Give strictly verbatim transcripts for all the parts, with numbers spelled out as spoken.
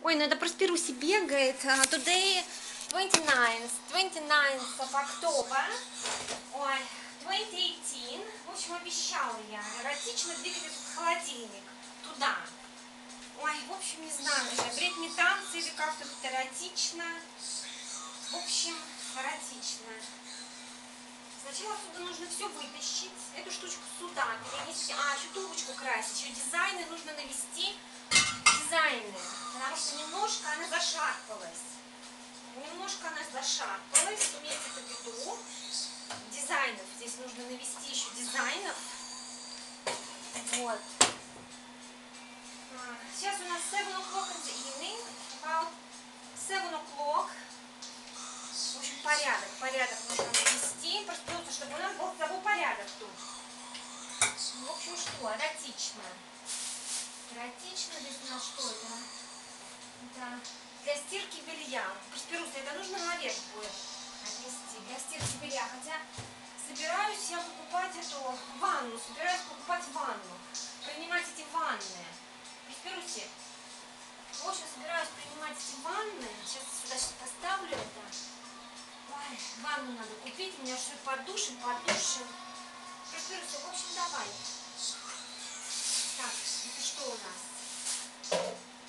Ой, ну это Просперуси бегает. Uh, today twenty-ninth, twenty-ninth of October. Ой, twenty eighteen. В общем, обещала я эротично двигать этот холодильник туда. Ой, в общем, не знаю даже, бредни танцы или как-то тут эротично. В общем, эротично. Сначала отсюда нужно все вытащить, эту штучку сюда перенести. А, еще тумбочку красить, еще дизайны нужно навести. Дизайны, потому что немножко она зашарпалась. Немножко она зашарпалась, имейте это в виду. Дизайнов, здесь нужно навести еще дизайнов. Вот. Сейчас у нас seven o'clock in the evening, about seven o'clock. В общем, порядок, порядок нужно навести, просто чтобы у нас был с собой порядок тут. В общем, что, эротично. Эротично, здесь у нас что это? Это для стирки белья. Просперусь, это нужно наверх будет отнести, для стирки белья. Хотя собираюсь я покупать эту ванну, собираюсь покупать ванну, принимать эти ванны. Просперусь, в общем, собираюсь принимать эти ванны. Сейчас сюда сейчас поставлю это. Ой, ванну надо купить, у меня что подушим, подушим. Просперусь, в общем, давай. Так, это что у нас?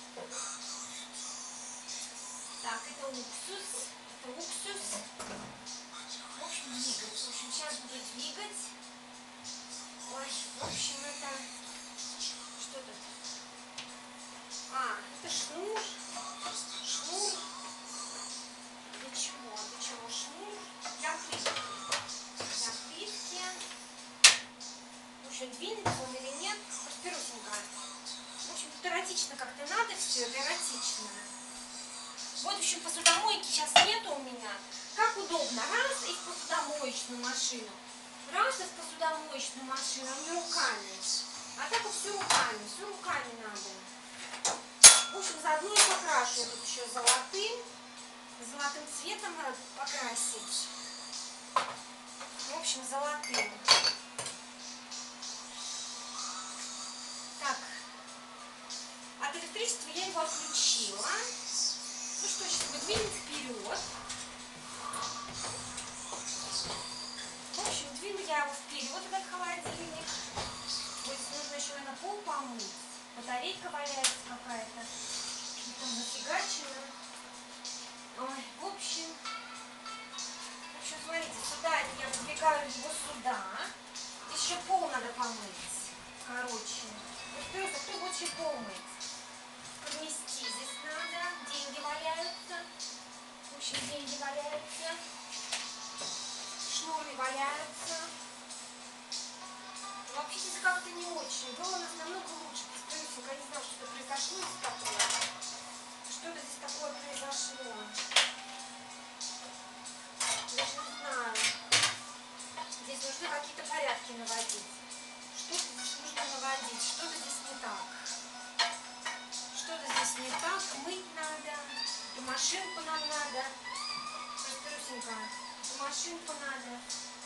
Так, это уксус. Это уксус. В общем, двигать. В общем, сейчас буду двигать. Ой, в общем, это... Что тут? А, это шнур. Шнур. Для чего? Для чего шнур? Для плитки. Для плитки. В общем, двинется он или нет? Просперусенько. В общем, тут эротично как-то надо все, это эротично. Вот, в общем, посудомойки сейчас нету у меня. Как удобно. Раз и в посудомоечную машину. Раз и в посудомоечную машину, а не руками. А так вот все руками, все руками надо. В общем, заодно и покрашу тут еще золотым. Золотым цветом надо покрасить. В общем, золотым. Так. От электричества я его отключила. Ну что, сейчас мы двинем вперед. В общем, двину я его вперед, этот холодильник. Вот здесь нужно еще, наверное, пол помыть. Батарейка валяется какая-то. Там зафигачено. Ой, в общем... В общем, смотрите, сюда я выдвигаю его сюда. Здесь еще пол надо помыть. Короче. Вот просто кто будет еще пол мыть? Поднести здесь надо. Деньги валяются. В общем, деньги валяются. Шнуры валяются. Вообще здесь как-то не очень. Было у нас намного лучше. Представляете, я не знала, что это произошло здесь такое. Что-то здесь такое произошло. Даже не знаю. Здесь нужно какие-то порядки наводить. Что-то здесь нужно наводить. Что-то здесь не так. Что-то здесь не так. Мыть надо. Эту машинку нам надо. Просперусенька. Эту машинку надо.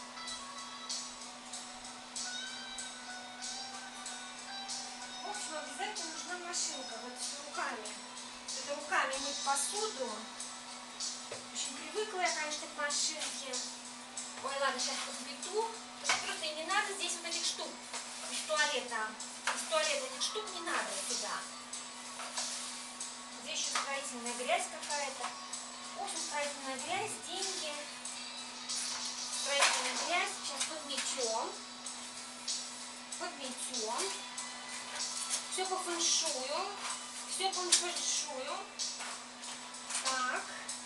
В общем, обязательно нужна машинка. Вот с руками. Это руками мыть посуду. Очень привыкла я, конечно, к машинке. Ой, ладно, сейчас подведу. Просто не надо здесь вот этих штук. Из туалета. Из туалета этих штук не надо сюда. Здесь еще строительная грязь какая-то. В общем, строительная грязь, деньги. Строительная грязь. Сейчас подметем. Подметем. Все по фэншую. Все по фэншую. Так.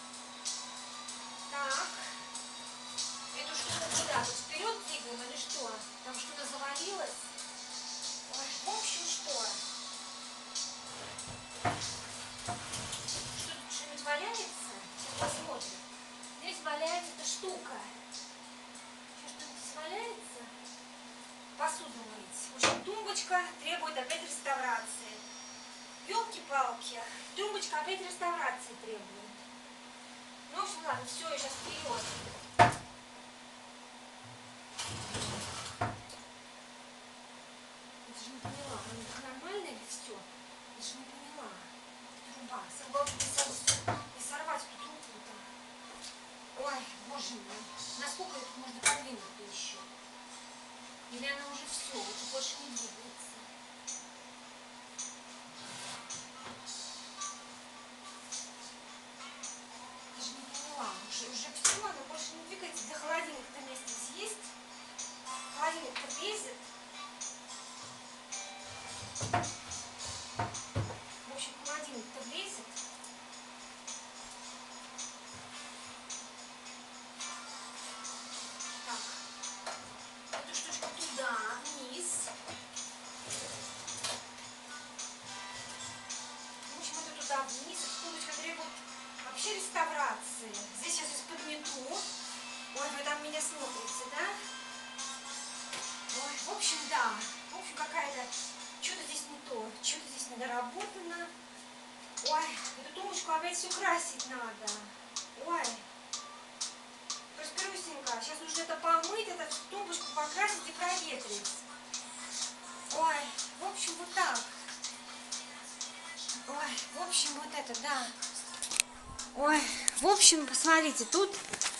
Так. Эту штуку куда? Тут вперед двигаем или что? Там что-то завалилось? Ой, в общем, что? Что тут что-нибудь валяется? Сейчас посмотрим. Здесь валяется эта штука. Сейчас что-нибудь здесь валяется? Посуду мыть. В общем, тумбочка требует опять реставрации. Ёлки-палки. Тумбочка опять реставрации требует. Ну, в общем, ладно, все, я сейчас вперед. Я даже не поняла, это нормально или все? Я даже не поняла. рука. Согласна, и сорвать эту руку-то. Ой, боже мой. Насколько это можно подвинуть-то еще? Или она уже все, уже больше не двигается? Даже не поняла. Уже, уже все, она больше не двигается. Для холодильника-то место здесь есть. Холодильник-то влезет. В общем, холодильник-то влезет. Так. Эту штучку туда, вниз. В общем, это туда, вниз. Эта тумбочка требует вообще реставрации. Здесь я сейчас подмету. Ой, вы там меня смотрите, да? Ой, в общем, да. В общем, какая-то... Что-то здесь не то. Что-то здесь недоработано. Ой, эту тумбочку опять все красить надо. Ой. Распирусенька. Сейчас нужно это помыть, эту тумбочку покрасить и проветрить. Ой, в общем, вот так. Ой, в общем, вот это, да. Ой, в общем, посмотрите, тут